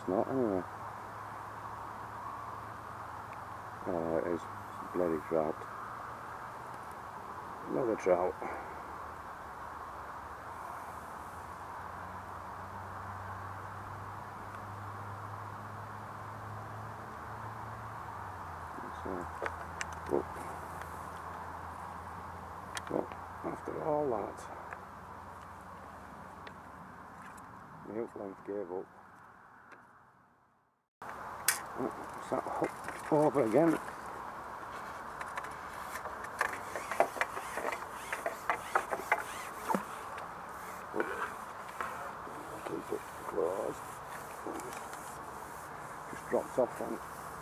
It's not anyway. Oh, it is. It's a bloody trout. Another trout. So, well, after all that, the hook length gave up. Sat hook over again. Keep it closed. Just dropped off then.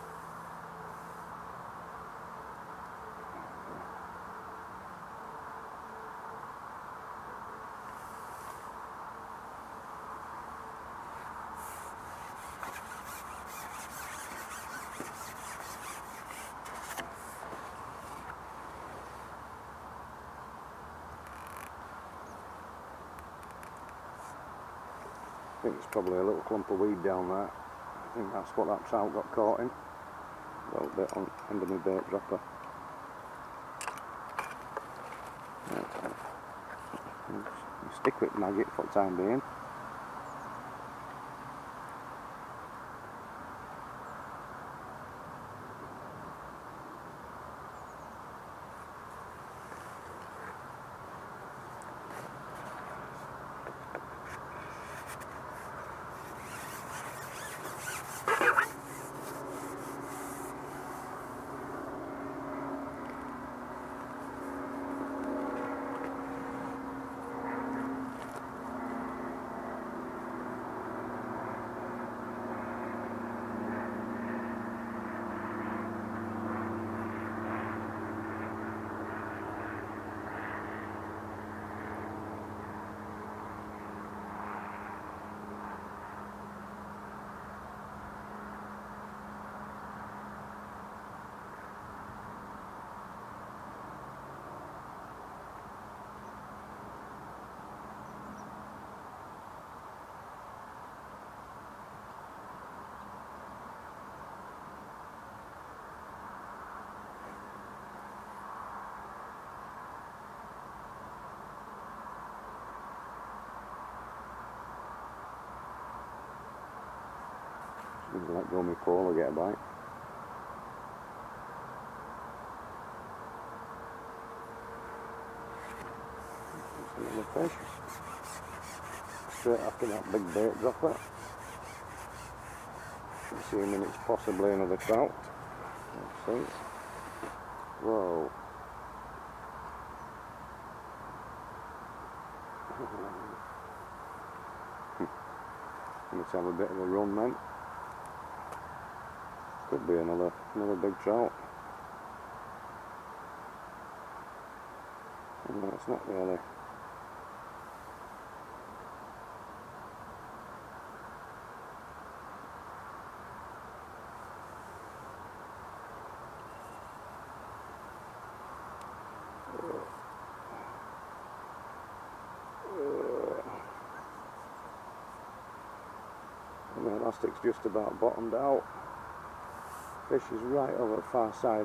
I think it's probably a little clump of weed down there. I think that's what that trout got caught in. A little bit on the end of my bait dropper. Stick with maggot for the time being. Let go of my pole or get a bite. That's another fish. Straight after that big bait dropper. Assuming it's possibly another trout. Let's see. Whoa. Let's have a bit of a run then. Could be another big trout. No, it's not really. The elastic's just about bottomed out. Fish is right over the far side.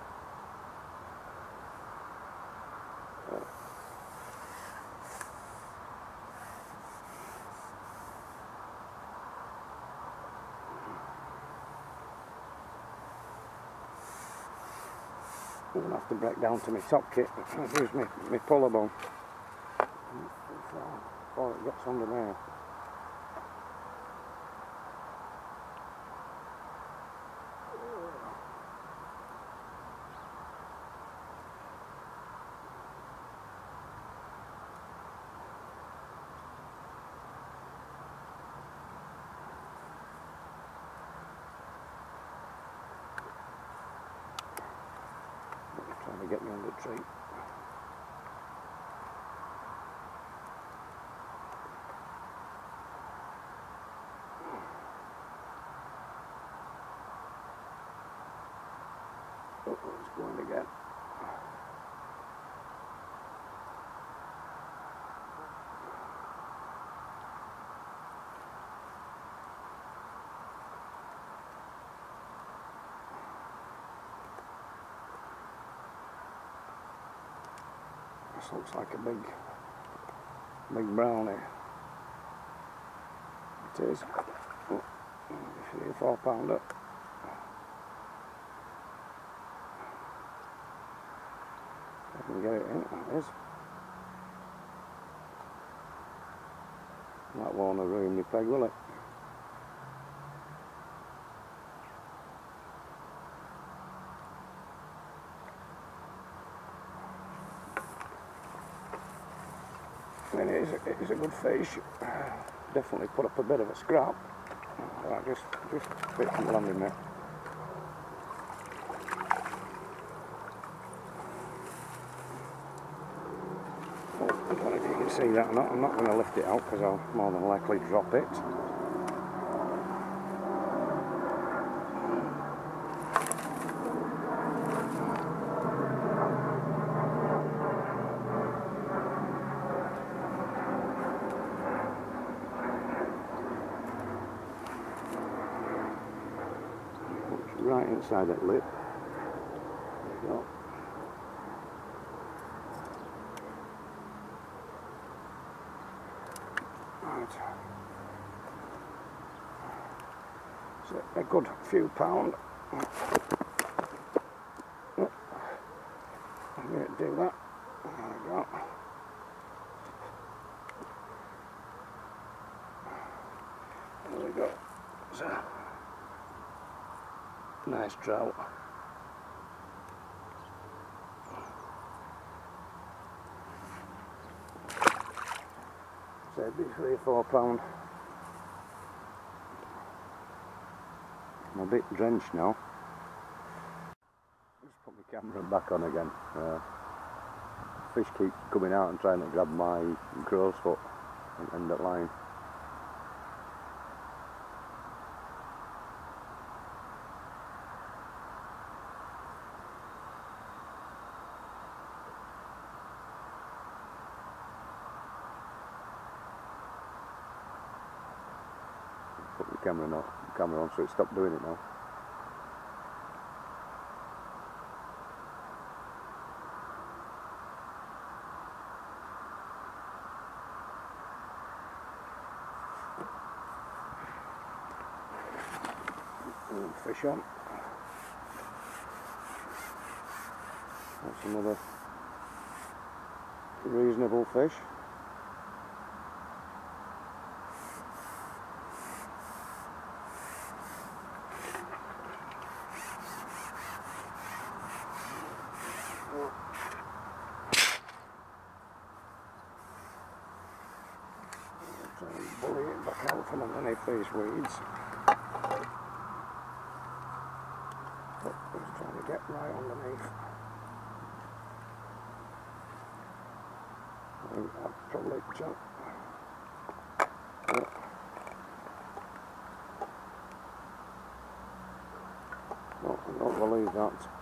I'm going to have to break down to my top kit. Here's my puller bung. Before it gets under there. Trying to get me on the tree. Oh, it's going again. This looks like a big brownie. It is. Oh, 3 or 4 pounder. I can get it in. That is. That won't ruin my peg, will it? It is a good fish. Definitely put up a bit of a scrap. Right, just a bit from landing there. Oh, I don't know if you can see that or not. I'm not going to lift it out because I'll more than likely drop it. Right inside that lip. There we go. Right. So a good few pound. Oh, I'm going to do that. There we go. There we go. So, nice trout. So it'd be 3 or 4 pound. I'm a bit drenched now. Just put my camera back on again. Fish keeps coming out and trying to grab my crow's foot and end up line. Put the camera on so it stopped doing it now. Fish on. That's another reasonable fish. Try and bully it back out from underneath these weeds. But just trying to get right underneath. I think I'd probably jump. No, I don't believe that.